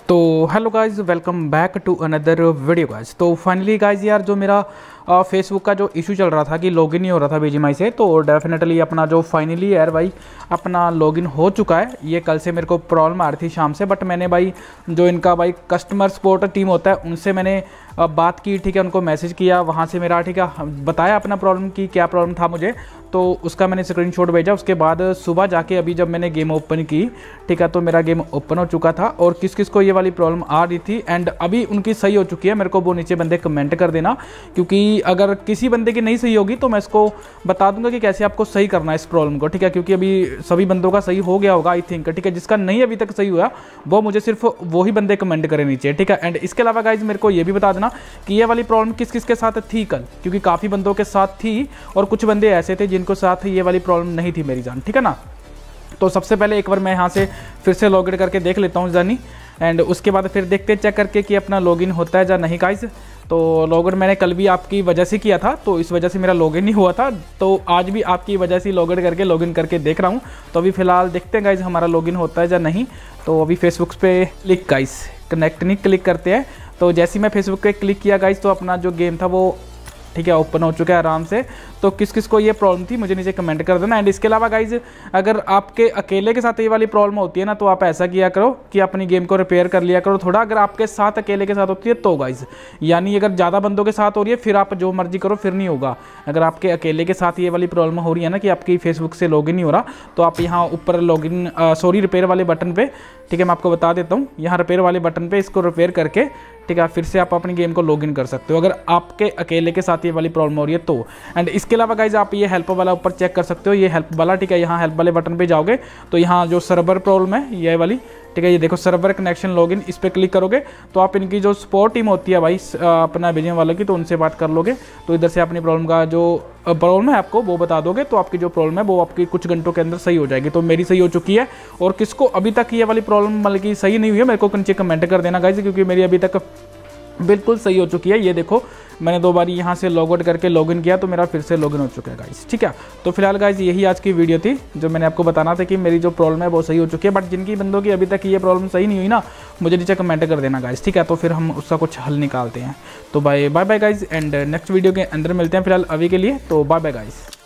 तो hello guys, welcome back to another video guys. तो finally guys यार, जो मेरा फेसबुक का जो इशू चल रहा था कि लॉगिन नहीं हो रहा था बीजीएमआई से, तो डेफिनेटली अपना जो फाइनली यार भाई अपना लॉगिन हो चुका है। ये कल से मेरे को प्रॉब्लम आ रही थी शाम से, बट मैंने भाई जो इनका भाई कस्टमर सपोर्ट टीम होता है उनसे मैंने बात की, ठीक है, उनको मैसेज किया वहाँ से मेरा, ठीक है, बताया अपना प्रॉब्लम की क्या प्रॉब्लम था मुझे, तो उसका मैंने स्क्रीनशॉट भेजा। उसके बाद सुबह जाके अभी जब मैंने गेम ओपन की, ठीक है, तो मेरा गेम ओपन हो चुका था और किस किस को ये वाली प्रॉब्लम आ रही थी एंड अभी उनकी सही हो चुकी है। मेरे को वो नीचे बंदे कमेंट कर देना, क्योंकि अगर किसी बंदे की नहीं सही होगी तो मैं इसको बता दूंगा कि कैसे आपको सही करना है इस प्रॉब्लम को, ठीक है, क्योंकि अभी सभी बंदों का सही हो गया होगा आई थिंक, ठीक है। जिसका नहीं अभी तक सही हुआ वो मुझे सिर्फ वही बंदे कमेंट करें नीचे, ठीक है। एंड इसके अलावा गाइज मेरे को ये भी बता देना कि ये वाली प्रॉब्लम किस किस के साथ थी कल, क्योंकि काफ़ी बंदों के साथ थी और कुछ बंदे ऐसे थे जिनको साथ ये वाली प्रॉब्लम नहीं थी मेरी जान, ठीक है ना। तो सबसे पहले एक बार मैं यहाँ से फिर से लॉगिन करके देख लेता हूँ जानी, एंड उसके बाद फिर देखते चेक करके कि अपना लॉगिन होता है या नहीं गाइज। तो लॉगिन मैंने कल भी आपकी वजह से किया था, तो इस वजह से मेरा लॉगिन नहीं हुआ था, तो आज भी आपकी वजह से लॉगिन करके देख रहा हूँ। तो अभी फिलहाल देखते हैं गाइज हमारा लॉगिन होता है या नहीं। तो अभी फेसबुक पे क्लिक गाइज, कनेक्ट नहीं क्लिक करते हैं। तो जैसे ही मैं फेसबुक पे क्लिक किया गाइज, तो अपना जो गेम था वो, ठीक है, ओपन हो चुका है आराम से। तो किस किस को ये प्रॉब्लम थी मुझे नीचे कमेंट कर देना। एंड इसके अलावा गाइज अगर आपके अकेले के साथ ये वाली प्रॉब्लम होती है ना, तो आप ऐसा किया करो कि अपनी गेम को रिपेयर कर लिया करो थोड़ा। अगर आपके साथ अकेले के साथ होती है तो गाइज, यानी अगर ज़्यादा बंदों के साथ हो रही है फिर आप जो मर्जी करो फिर नहीं होगा। अगर आपके अकेले के साथ ये वाली प्रॉब्लम हो रही है ना कि आपकी फेसबुक से लॉगिन नहीं हो रहा, तो आप यहाँ ऊपर लॉगिन रिपेयर वाले बटन पे, ठीक है, मैं आपको बता देता हूँ, यहाँ रिपेयर वाले बटन पे इसको रिपेयर करके, ठीक है, फिर से आप अपनी गेम को लॉगिन कर सकते हो अगर आपके अकेले के साथ ये वाली प्रॉब्लम हो रही है तो। एंड इसके अलावा गाइज आप ये हेल्प वाला ऊपर चेक कर सकते हो, ये हेल्प वाला, ठीक है, यहाँ हेल्प वाले बटन पे जाओगे तो यहाँ जो सर्वर प्रॉब्लम है ये वाली, ठीक है, ये देखो सर्वर कनेक्शन लॉगिन, इस पर क्लिक करोगे तो आप इनकी जो सपोर्ट टीम होती है भाई अपना बीजीएम वालों की, तो उनसे बात कर लोगे। तो इधर से अपनी प्रॉब्लम का जो प्रॉब्लम है आपको वो बता दोगे, तो आपकी जो प्रॉब्लम है वो आपकी कुछ घंटों के अंदर सही हो जाएगी। तो मेरी सही हो चुकी है, और किसको अभी तक ये वाली प्रॉब्लम मतलब कि सही नहीं हुई है मेरे को नीचे कमेंट कर देना गाइज, क्योंकि मेरी अभी तक बिल्कुल सही हो चुकी है। ये देखो मैंने 2 बार यहाँ से लॉग आउट करके लॉगिन किया तो मेरा फिर से लॉगिन हो चुका है गाइस, ठीक है। तो फिलहाल गाइस यही आज की वीडियो थी जो मैंने आपको बताना था कि मेरी जो प्रॉब्लम है वो सही हो चुकी है। बट जिनकी बंदों की अभी तक ये प्रॉब्लम सही नहीं हुई ना, मुझे नीचे कमेंट कर देना गाइस, ठीक है, तो फिर हम उसका कुछ हल निकालते हैं। तो bye bye guys, and next video के अंदर मिलते हैं फिलहाल अभी के लिए। तो बाय बाय गाइस।